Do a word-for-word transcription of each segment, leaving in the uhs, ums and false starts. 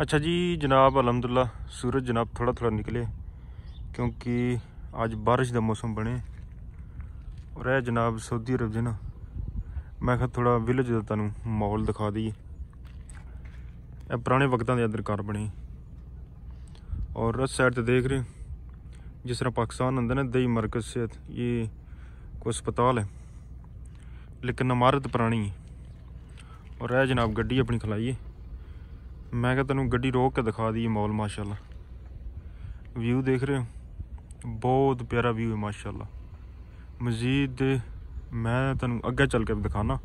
अच्छा जी जनाब, अलहमदुलिल्लाह सूरज जनाब थोड़ा थोड़ा निकले क्योंकि आज बारिश का मौसम बने और है जनाब सऊदी अरब च ना। मैं क्या थोड़ा विलेज का तुहानू माहौल दिखा दईए। यह पुराने वक्तों के अंदर घर बने और उस साइड तो देख रहे जिस तरह पाकिस्तान होंगे ना दही मरकज सेहत, ये कोई अस्पताल है लेकिन इमारत पुरानी है। और है जनाब गड्डी अपनी खलाई है। मैं क्या तेन गड्डी रोक के दिखा दी मॉल। माशाल्लाह व्यू देख रहे हो, बहुत प्यारा व्यू है माशाल्लाह। मजीद मैं तेन अगे चल के दिखाना।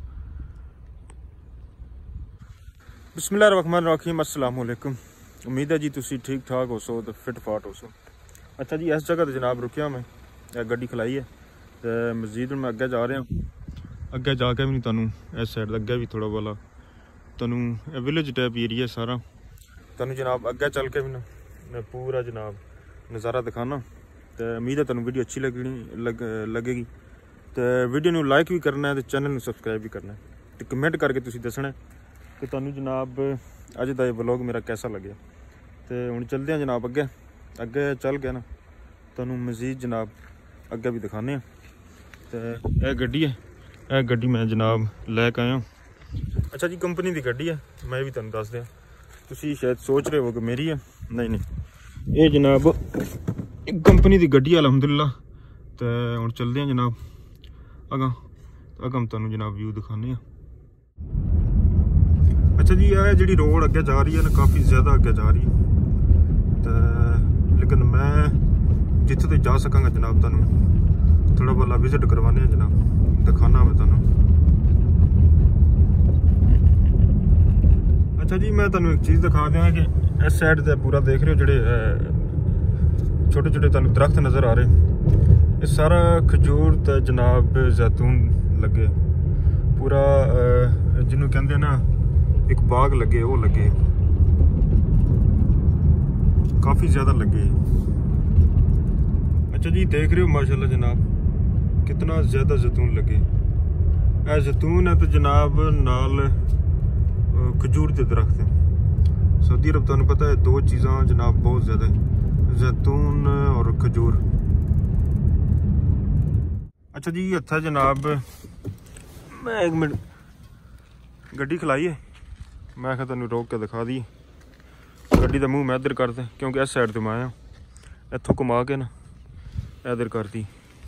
बिस्मिल्लाहिर्रहमानिर्रहीम, अस्सलाम वालेकुम। उम्मीद है जी तुसी ठीक ठाक हो सो, तो फिट फाट हो सो। अच्छा जी इस जगह तो जनाब रुकिया मैं, गड्डी खलाई है तो मजीद मैं अगे जा रहा। अगे जाके भी तुहानू इस साइड अगे भी थोड़ा बोला तुहानू विलेज टाइप एरिया सारा तुहानू जनाब अगे चल के भी ना मैं पूरा जनाब नज़ारा दिखाना। तो उम्मीद है तुहानू वीडियो अच्छी लगनी लग लगेगी। तो वीडियो नू लाइक भी करना है, तो चैनल नू सबसक्राइब भी करना है, तो कमेंट करके तुसी दसना है कि तुहानू जनाब अज दा व्लॉग मेरा कैसा लगे। तो हुण चलते हैं जनाब अगे अगे चल के ना तुहानू मजीद जनाब अगे भी दिखाने। तो यह गड्डी है, यह गड्डी मैं जनाब लैके आया। अच्छा जी कंपनी की गड्डी है, मैं भी तुहानू दस दिया। तुसी शायद सोच रहे हो कि मेरी है, नहीं नहीं ये जनाब कंपनी की गड्डी है अलहमदुलिल्लाह। तो हुण चलते हैं जनाब अगा अगा हम तुहानू जनाब व्यू दिखाने। अच्छा जी यह जी रोड अगे जा रही है ना, काफ़ी ज़्यादा अगे जा रही है। तो लेकिन मैं जिथे तक जा सकांगा जनाब तुहानू थोड़ा बोला विजिट करवाने जनाब, दिखाना मैं तुहानू। अच्छा जी मैं तुहानू एक चीज़ दिखा दें कि इस साइड से पूरा देख रहे हो जोड़े छोटे छोटे तुहानू दरख्त नज़र आ रहे, ये सारा खजूर तो जनाब जैतून लगे पूरा जिन्हों कहते ना एक बाग लगे, वो लगे काफ़ी ज़्यादा लगे। अच्छा जी देख रहे हो माशाल्लाह जनाब कितना ज़्यादा जैतून लगे। यह जैतून है तो जनाब नाल खजूर के दरख्त है। सऊदी अरब तुहानू पता है दो चीज़ां जनाब बहुत ज़्यादा है, जैतून और खजूर। अच्छा जी अच्छा जनाब मैं एक मिनट गड्डी खलाई है, मैं क्या तुहानू रोक के दिखा दी। गड्डी का मूँह मैं इधर कर दें क्योंकि इस साइड से मैं आया, इतों घुमा के ना इधर कर दी।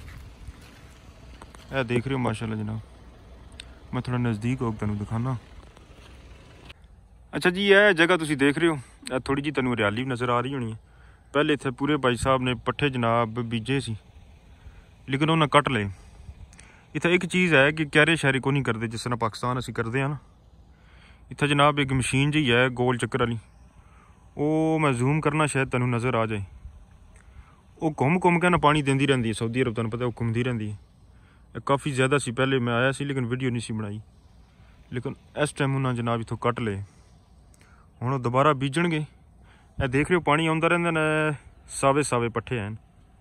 यह देख रहे हो माशाल्लाह जनाब, मैं थोड़ा नज़दीक हो तुहानू दिखाना। अच्छा जी यह जगह तुसी देख रहे हो थोड़ी जी तुहानू हरियाली भी नज़र आ रही होनी है। पहले इत्थे पूरे भाई साहब ने पट्ठे जनाब बीजे सी लेकिन उन्हें कट ले। इत्थे एक चीज़ है कि क्यारे शैरे को नहीं करते जिस तरह पाकिस्तान असी करते हैं ना। इत्थे जनाब एक मशीन जी है गोल चक्कर वाली, वो मैं जूम करना शायद तुहानू नज़र आ जाए। वो घूम घूम के ना पानी देंदी रहती है। सऊदी अरब तुहानू पता है वो घूमती रहती है। काफ़ी ज़्यादा सी पहले मैं आया सी लेकिन वीडियो नहीं सी बनाई, लेकिन इस टाइम उन्हें जनाब इतों कट ले। हुण दोबारा बीजणगे। यह देख रहे हो पानी आउंदा रहिंदा ने, सावे सावे पट्ठे हैं।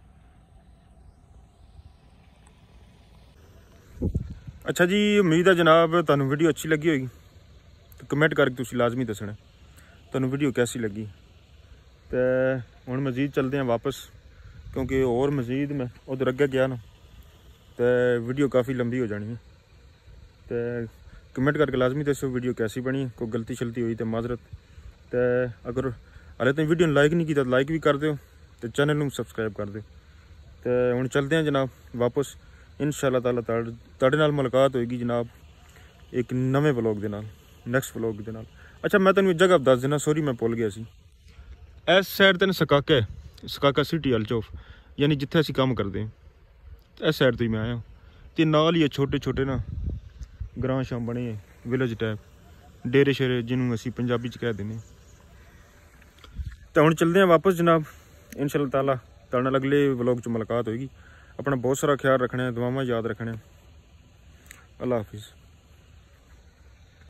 अच्छा जी उम्मीद है जनाब तुहानू वीडियो अच्छी लगी होगी, तो कमेंट करके तुसी लाजमी दसना तुहानू वीडियो कैसी लगी। तो हुण मजीद चलते हैं वापस क्योंकि और मजीद मैं उधर अगे गया ना तो वीडियो काफ़ी लंबी हो जानी है। तो कमेंट करके लाजमी दसो वीडियो कैसी बनी, कोई गलती शलती हुई तो माजरत। तो अगर हाले तो वीडियो लाइक नहीं किया तो लाइक भी कर दो, तो चैनल में सबसक्राइब कर दो। तो हुण चलते हैं जनाब वापस, इंशाअल्लाह ताला तुहाडे नाल मुलाकात होएगी जनाब एक नवे व्लॉग दे नाल, नैक्सट व्लॉग दे नाल। अच्छा मैं तुहानू एक जगह दस देना, सॉरी मैं भुल गया सी। इस साइड तेन सकाका है, सकाका सिटी अलचौफ यानी जिथे असी काम करते हैं, इस साइड तो ही मैं आया। तो नाल ही छोटे छोटे ना ग्रां शाम बने विलेज टाइप, डेरे शेरे जिन्होंने असी पंजाबी च कह देने। तो हुण चलते हैं वापस जनाब, इंशाअल्लाह ताला तुहाडे नाल अगले व्लॉग च मुलाकात होएगी। अपना बहुत सारा ख्याल रखना है, दुआवां याद रखना है। अल्लाह हाफिज़।